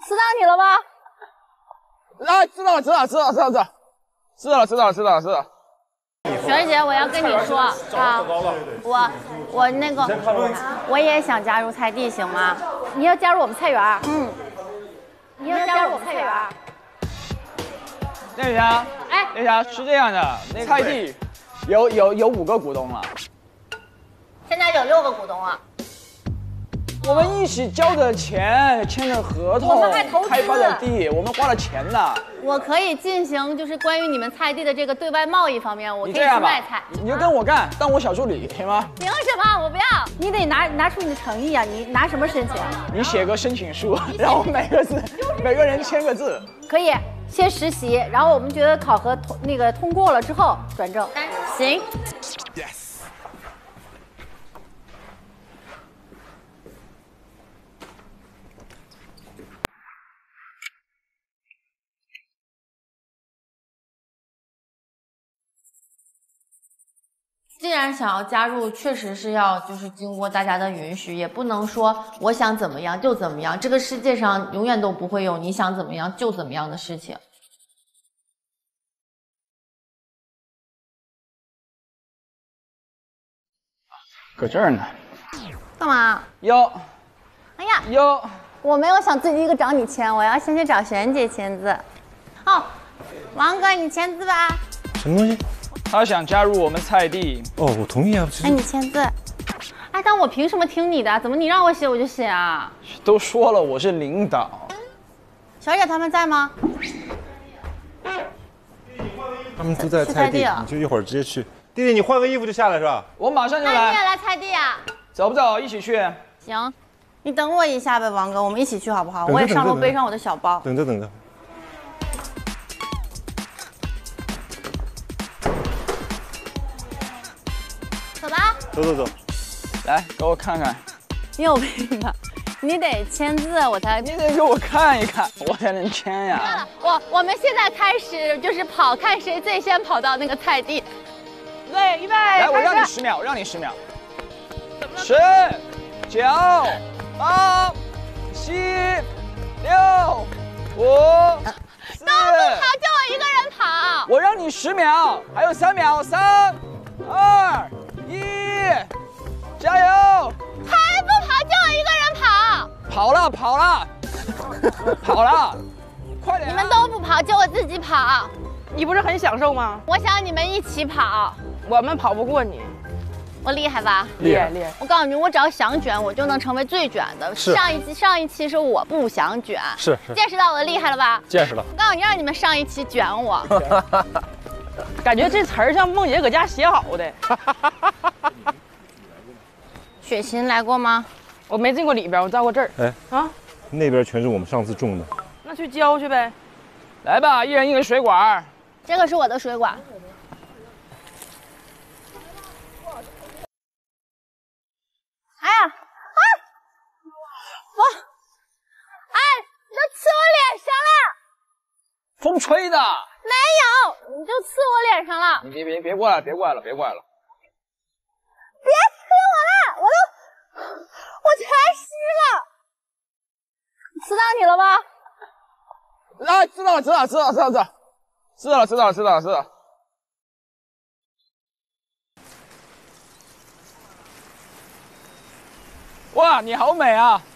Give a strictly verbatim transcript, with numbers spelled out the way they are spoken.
刺到你了吗？ 啊，知道了，知道了，知道了，知道了，知道了，知道了，知道了，知道了。 雪儿姐，我要跟你说啊，我我那个我也想加入菜地，行吗？你要加入我们菜园？嗯，你要加入我们菜园？ 那霞， 哎， 那霞是这样的，那菜地有有有五个股东了， 现在有六个股东了。 我们一起交的钱，签的合同， 我们还投资开发的地，我们花了钱呢。 我可以进行就是关于你们菜地的这个对外贸易方面，我可以去你这样吧卖菜。 你就跟我干，当我小助理，行吗？ 凭什么？我不要！你得拿拿出你的诚意啊！你拿什么申请？ 你写个申请书，然后每个字每个人签个字。 可以先实习，然后我们觉得考核通那个通过了之后转正。行。 Yes。 既然想要加入，确实是要就是经过大家的允许，也不能说我想怎么样就怎么样。这个世界上永远都不会有你想怎么样就怎么样的事情。 搁这儿呢。 干嘛？ 有。 哎呀， 有。 我没有想自己一个找你签，我要先去找璇姐签字。哦，王哥，你签字吧。 什么东西？ 他想加入我们菜地。 哦，我同意啊。 哎，你签字。哎，但我凭什么听你的？怎么你让我写我就写啊？ 都说了我是领导。 小姐他们在吗？ 他们都在菜地，你就一会儿直接去。弟弟，你换个衣服就下来是吧？ 我马上就来。 那你也来菜地啊？ 走不走？一起去。 行，你等我一下呗，王哥，我们一起去好不好？ 等着我也上楼等着背上我的小包。 等着等着。 走吧。 走走走。 来，给我看看。 你有病啊！你得签字，我才你得给我看一看，我才能签呀。 我我们现在开始就是跑，看谁最先跑到那个菜地。对，预备， 来，我让你十秒，我让你十秒。十、九、八、七、六、五、四。 都不跑，就我一个人跑。 我让你十秒，还有三秒，三、二、一，加油！ 还不跑，就我一个人跑。 跑了，跑了，跑了，快点！ 你们都不跑，就我自己跑。 你不是很享受吗？ 我想你们一起跑。 我们跑不过你。 我厉害吧？ 厉害厉害！ 我告诉你，我只要想卷，我就能成为最卷的。上一期上一期是我不想卷， 是是。 见识到我的厉害了吧？ 见识了。 我告诉你，让你们上一期卷我。 感觉这词儿像梦姐搁家写好的。 雪琴来过吗？ 我没进过里边，我到过这儿。 哎啊，那边全是我们上次种的。 那去浇去呗。 来吧，一人一个水管。 这个是我的水管。哎呀，啊！我，哎，你都刺我脸上了！ 风吹的。 没有，你就刺我脸上了。 你别别别过来，别过来了，别过来了。 别刺我了，我都，我全湿了。刺到你了吗？ 啊，知道了，知道了，知道了，知道了，知道了，知道了，知道了，知道了。哇，你好美啊！